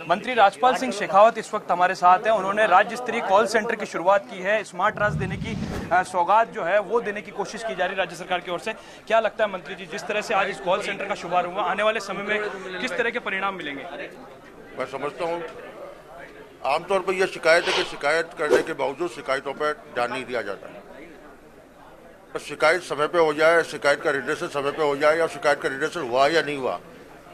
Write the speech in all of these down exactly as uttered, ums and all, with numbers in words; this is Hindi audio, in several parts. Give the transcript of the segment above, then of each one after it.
मंत्री राजपाल सिंह शेखावत इस वक्त हमारे साथ हैं। उन्होंने राज्य स्तरीय कॉल सेंटर की शुरुआत की है। स्मार्ट राज देने की सौगात जो है वो देने की कोशिश की जा रही है राज्य सरकार की ओर से। क्या लगता है मंत्री जी, जिस तरह से आज इस कॉल सेंटर का शुभारंभ हुआ, आने वाले समय में किस तरह के परिणाम मिलेंगे? मैं समझता हूँ आमतौर पर यह शिकायत है कि शिकायत करने के बावजूद शिकायतों पर ध्यान नहीं दिया जाता। पर शिकायत समय पे हो जाए, शिकायत का रिड्रेसल समय पे हो जाए, या शिकायत का रिड्रेसल हुआ या नहीं हुआ,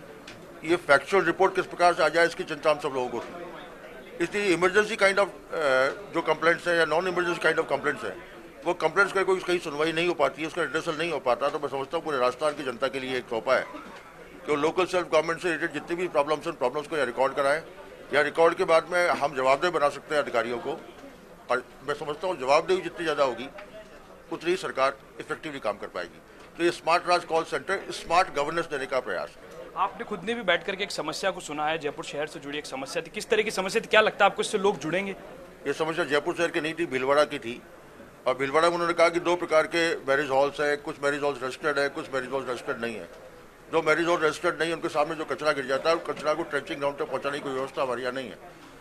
ये फैक्चुअल रिपोर्ट किस प्रकार से आ जाए, इसकी चिंता हम सब लोगों को थी। इसलिए इमरजेंसी काइंड ऑफ जो कंप्लेंट्स है या non emergency kind of complaints है, वो कंप्लेंट्स का कोई कहीं सुनवाई नहीं हो पाती है, उसका रिड्रेसल नहीं हो पाता। तो मैं समझता हूँ पूरे राजस्थान की जनता के लिए एक तोहफा है कि वो लोकल सेल्फ गवर्नमेंट से रिलेटेड जितनी भी प्रॉब्लम्स हैं, प्रॉब्लम्स को या रिकॉर्ड कराएं, या रिकॉर्ड के बाद में हम जवाबदेह बना सकते हैं अधिकारियों को। और मैं समझता हूँ जवाबदेही जितनी ज़्यादा होगी उतनी ही सरकार इफेक्टिवली काम कर पाएगी। तो ये smart Raj call center smart governance देने का प्रयास है। आपने खुद ने भी बैठ करके एक समस्या को सुना है, जयपुर शहर से जुड़ी एक समस्या थी। किस तरह की समस्या थी, क्या लगता है आपको इससे लोग जुड़ेंगे? ये समस्या जयपुर शहर की नहीं थी, भीलवाड़ा की थी। और भीलवाड़ा में उन्होंने कहा कि दो प्रकार के मैरिज हॉल्स है, कुछ मैरिज हॉल्स रजिस्टर्ड है, कुछ मैरिज हॉल्स रजिस्टर्ड नहीं है। जो मैरिज हॉल रजिस्टर्ड नहीं है उनके सामने जो कचरा गिर जाता है, उस कचरा को ट्रेंचिंग ग्राउंड तक पहुँचाने की कोई व्यवस्था हमारे यहाँ नहीं है।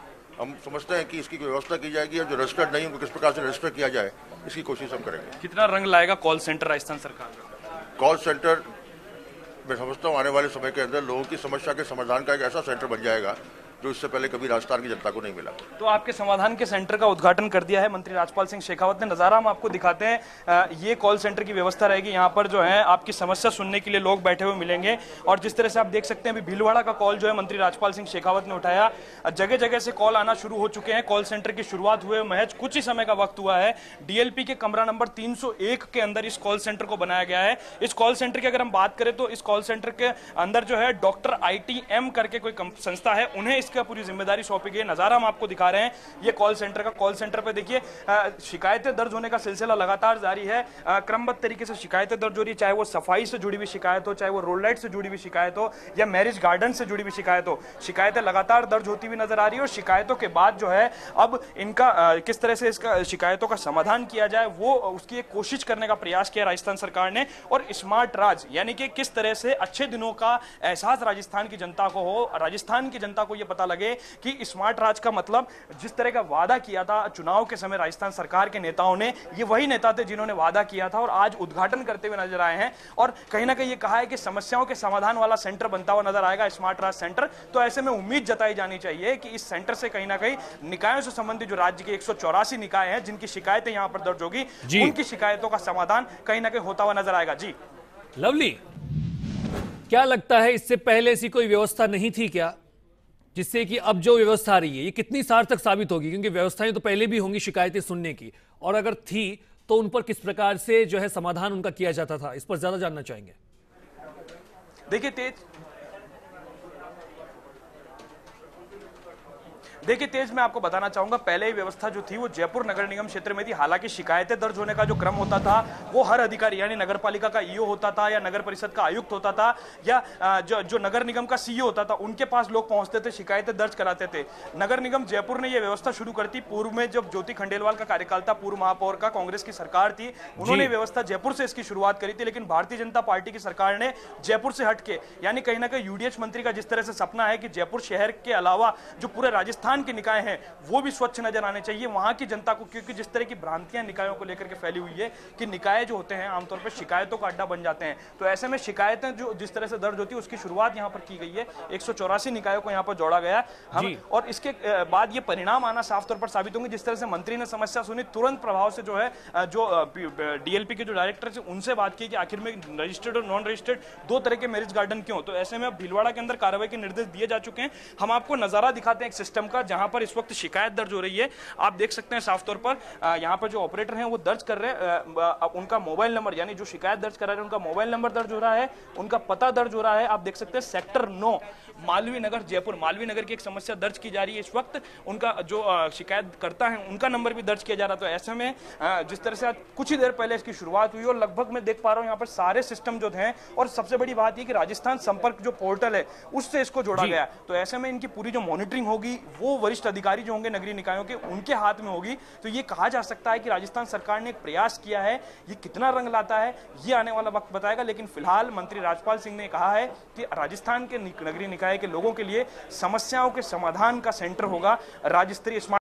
हम समझते हैं कि इसकी व्यवस्था की जाएगी, और जो रजिस्टर्ड नहीं है उनको किस प्रकार से रजिस्टर किया जाए, इसकी कोशिश हम करेंगे। कितना रंग लाएगा कॉल सेंटर राजस्थान सरकार का? कॉल सेंटर मैं समझता हूँ आने वाले समय के अंदर लोगों की समस्या के समाधान का एक ऐसा सेंटर बन जाएगा जो इससे पहले कभी राजस्थान की जनता को नहीं मिला। तो आपके समाधान के सेंटर का उद्घाटन कर दिया है मंत्री राजपाल सिंह शेखावत ने। नज़ारा हम आपको दिखाते हैं। ये कॉल सेंटर की व्यवस्था रहेगी। यहाँ पर जो है आपकी समस्या सुनने के लिए लोग बैठे हुए मिलेंगे। और जिस तरह से आप देख सकते हैं अभी भीलवाड़ा का कॉल जो है मंत्री राजपाल सिंह शेखावत ने उठाया। जगह जगह से कॉल आना शुरू हो चुके हैं। कॉल सेंटर की शुरुआत हुए महज कुछ ही समय का वक्त हुआ है। डीएलपी के कमरा नंबर तीन सौ एक के अंदर इस कॉल सेंटर को बनाया गया है। इस कॉल सेंटर की अगर हम बात करें तो इस कॉल सेंटर के अंदर जो है डॉक्टर आई टी एम करके कोई संस्था है, उन्हें इसका पूरी जिम्मेदारी सौंपी गई। नजारा हम आपको दिखा रहे हैं ये कॉल सेंटर का। कॉल सेंटर पे देखिए शिकायतें दर्ज होने का सिलसिला लगातार जारी है। क्रमबद्ध तरीके से शिकायतें दर्ज हो रही है, चाहे वो सफाई से जुड़ी हुई शिकायत हो, चाहे वो रोड लाइट से जुड़ी हुई शिकायत हो, या मैरिज गार्डन से जुड़ी हुई शिकायत हो। शिकायतें लगातार दर्ज होती हुई नजर आ रही है। और शिकायतों के बाद जो है अब इनका किस तरह से इसका शिकायतों का समाधान किया जाए, वो उसकी एक कोशिश करने का प्रयास किया राजस्थान सरकार ने। और स्मार्ट राज यानी कि किस तरह से अच्छे दिनों का एहसास राजस्थान की जनता को हो, राजस्थान की जनता को यह पता लगे कि स्मार्ट राज का मतलब जिस तरह का वादा किया था चुनाव के समय राजस्थान सरकार के नेताओं ने, ये वही नेता थे जिन्होंने वादा किया था और आज उद्घाटन करते हुए नजर आए हैं। और कहीं ना कहीं ये कहा है कि समस्याओं के समाधान वाला सेंटर बनता हुआ नजर आएगा स्मार्ट राज सेंटर। तो ऐसे में उम्मीद जताई जानी चाहिए कि इस सेंटर से कहीं ना कहीं निकायों से संबंधित जो राज्य के एक सौ चौरासी निकाय हैं जिनकी शिकायतें यहां पर दर्ज होगी, उनकी शिकायतों का समाधान कहीं ना कहीं होता हुआ नजर आएगा। जी लवली, क्या लगता है इससे पहले ऐसी कोई व्यवस्था नहीं थी क्या, जिससे कि अब जो व्यवस्था आ रही है ये कितनी सार्थक साबित होगी? क्योंकि व्यवस्थाएं तो पहले भी होंगी शिकायतें सुनने की, और अगर थी तो उन पर किस प्रकार से जो है समाधान उनका किया जाता था, इस पर ज्यादा जानना चाहेंगे। देखिए तेज देखिए तेज मैं आपको बताना चाहूंगा, पहले ही व्यवस्था जो थी वो जयपुर नगर निगम क्षेत्र में थी। हालांकि शिकायतें दर्ज होने का जो क्रम होता था वो हर अधिकारी यानी नगर पालिका का ईओ होता था, या नगर परिषद का आयुक्त होता था, या जो जो नगर निगम का सीईओ होता था, उनके पास लोग पहुंचते थे, शिकायतें दर्ज कराते थे। नगर निगम जयपुर ने यह व्यवस्था शुरू कर दी। पूर्व में जब ज्योति खंडेलवाल का कार्यकाल था, पूर्व महापौर का, कांग्रेस की सरकार थी, उन्होंने व्यवस्था जयपुर से इसकी शुरुआत करी थी। लेकिन भारतीय जनता पार्टी की सरकार ने जयपुर से हटके, यानी कहीं ना कहीं यूडीएच मंत्री का जिस तरह से सपना है कि जयपुर शहर के अलावा जो पूरे राजस्थान के निकाय हैं वो भी स्वच्छ नजर आने चाहिए वहां की जनता को, क्योंकि जिस तरह की भ्रांतियां निकायों को लेकर के फैली हुई है कि निकाय जो होते हैं आमतौर पर शिकायतों का अड्डा बन जाते हैं। तो ऐसे में शिकायतें जो जिस तरह से दर्ज होती है उसकी शुरुआत यहां पर की गई है। एक सौ चौरासी निकायों को यहां पर जोड़ा गया हम, और इसके बाद ये परिणाम आना साफ तौर पर साबित होंगे। जिस तरह से मंत्री ने समस्या सुनी, तुरंत प्रभाव से जो है जो डीएलपी के जो डायरेक्टर थे उनसे बात की कि आखिर में रजिस्टर्ड और नॉन रजिस्टर्ड दो तरह के मैरिज गार्डन क्यों। तो ऐसे में भीलवाड़ा के अंदर कार्रवाई के निर्देश दिए जा चुके हैं। हम आपको नजारा दिखाते हैं एक सिस्टम का जहां पर इस वक्त शिकायत दर्ज हो रही है। आप देख सकते हैं साफ तौर पर यहां पर जो ऑपरेटर हैं वो दर्ज कर रहे हैं उनका मोबाइल नंबर, यानी जो शिकायत दर्ज कर रहे हैं उनका मोबाइल नंबर दर्ज हो रहा है, उनका पता दर्ज हो रहा है। आप देख सकते हैं सेक्टर नौ मालवीय नगर जयपुर, मालवीय नगर की एक समस्या दर्ज की जा रही है इस वक्त। उनका जो शिकायत करता है उनका नंबर भी दर्ज किया जा रहा। तो ऐसे में जिस तरह से कुछ ही देर पहले इसकी शुरुआत हुई और लगभग मैं देख पा रहा हूं यहाँ पर सारे सिस्टम जो हैं, और सबसे बड़ी बात यह कि राजस्थान संपर्क जो पोर्टल है उससे इसको जोड़ा गया। तो ऐसे में इनकी पूरी जो मॉनिटरिंग होगी वो वो वरिष्ठ अधिकारी जो होंगे नगरीय निकायों के, उनके हाथ में होगी। तो ये कहा जा सकता है कि राजस्थान सरकार ने एक प्रयास किया है, ये कितना रंग लाता है ये आने वाला वक्त बताएगा। लेकिन फिलहाल मंत्री राजपाल सिंह ने कहा है कि राजस्थान के नगरीय निकाय के लोगों के लिए समस्याओं के समाधान का सेंटर होगा राज्य स्तरीय स्मार्ट